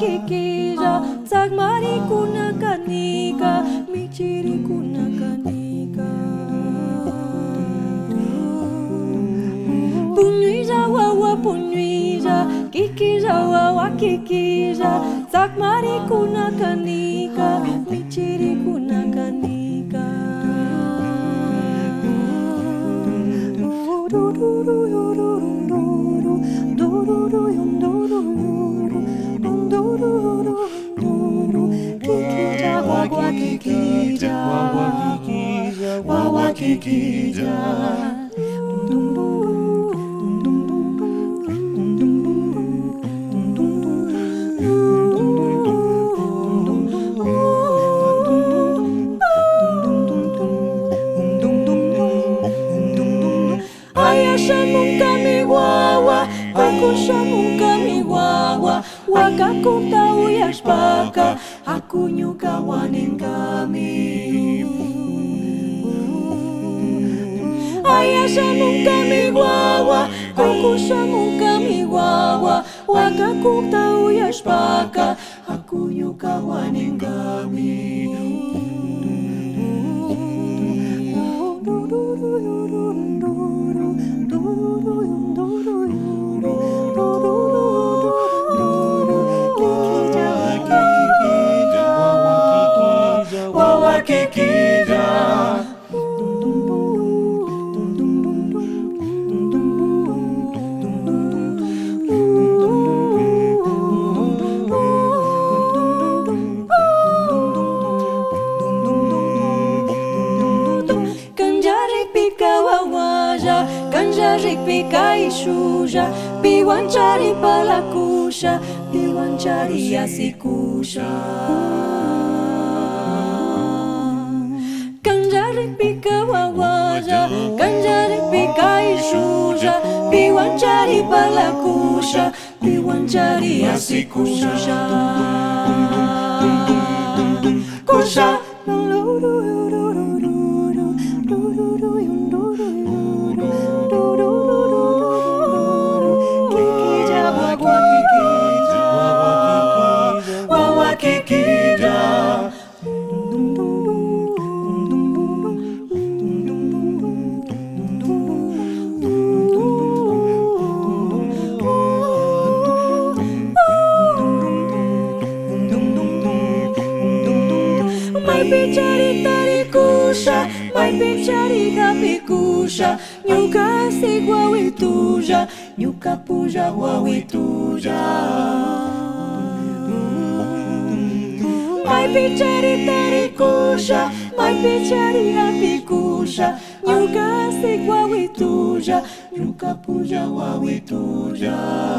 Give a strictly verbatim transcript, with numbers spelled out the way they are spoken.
wakikija Zagmari kuna kanika Michiri kuna kanika Punuija wawa punuija Kikija wawa kikija Zagmari kuna kanika Michiri kuna kanika Kikija wawa kikija wawa kikija Wawa, wakushamuka miwawa, wakakuta uyashpaka, akunyuka wanengami. Ayashamuka miwawa, wakushamuka miwawa, wakakuta uyashpaka, akunyuka wanengami. Kanjarik pika ishuja, piwanchari palakusha, piwanchari asikusha. Kanjarik pika wawaja, kanjarik pika ishuja, piwanchari palakusha, piwanchari asikusha. Kusha. Mai pichari tarikusha, mai pichari kapikusha, nyuka sigwa wituja, nyuka puja wa wituja. Mai pichari tarikusha, mai pichari kapikusha, nyuka sigwa wituja, nyuka puja wa wituja.